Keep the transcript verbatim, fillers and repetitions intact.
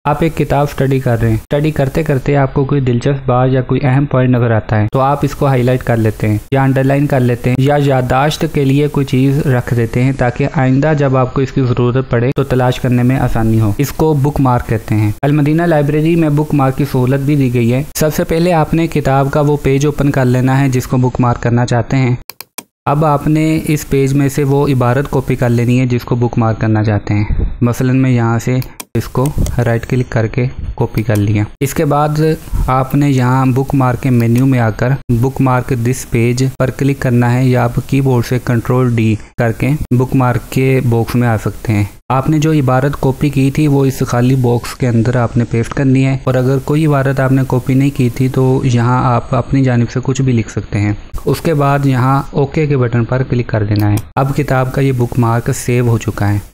आप एक किताब स्टडी कर रहे हैं, स्टडी करते करते आपको कोई दिलचस्प बात या कोई अहम पॉइंट नजर आता है तो आप इसको हाईलाइट कर लेते हैं या अंडरलाइन कर लेते हैं या याददाश्त के लिए कोई चीज रख देते हैं ताकि आइंदा जब आपको इसकी जरूरत पड़े तो तलाश करने में आसानी हो। इसको बुक मार्क कहते हैं। अल मदीना लाइब्रेरी में बुक मार्क की सहूलत भी दी गई है। सबसे पहले आपने किताब का वो पेज ओपन कर लेना है जिसको बुक मार्क करना चाहते हैं। अब आपने इस पेज में से वो इबारत कॉपी कर लेनी है जिसको बुक मार्क करना चाहते हैं। मसलन मैं यहाँ से इसको राइट क्लिक करके कॉपी कर लिया। इसके बाद आपने यहाँ बुक मार्क के मेन्यू में आकर बुक मार्क दिस पेज पर क्लिक करना है या आप कीबोर्ड से कंट्रोल डी करके बुक मार्क के बॉक्स में आ सकते हैं। आपने जो इबारत कॉपी की थी वो इस खाली बॉक्स के अंदर आपने पेस्ट करनी है और अगर कोई इबारत आपने कॉपी नहीं की थी तो यहाँ आप अपनी जानिब से कुछ भी लिख सकते हैं। उसके बाद यहाँ ओके के बटन पर क्लिक कर देना है। अब किताब का ये बुक मार्क सेव हो चुका है।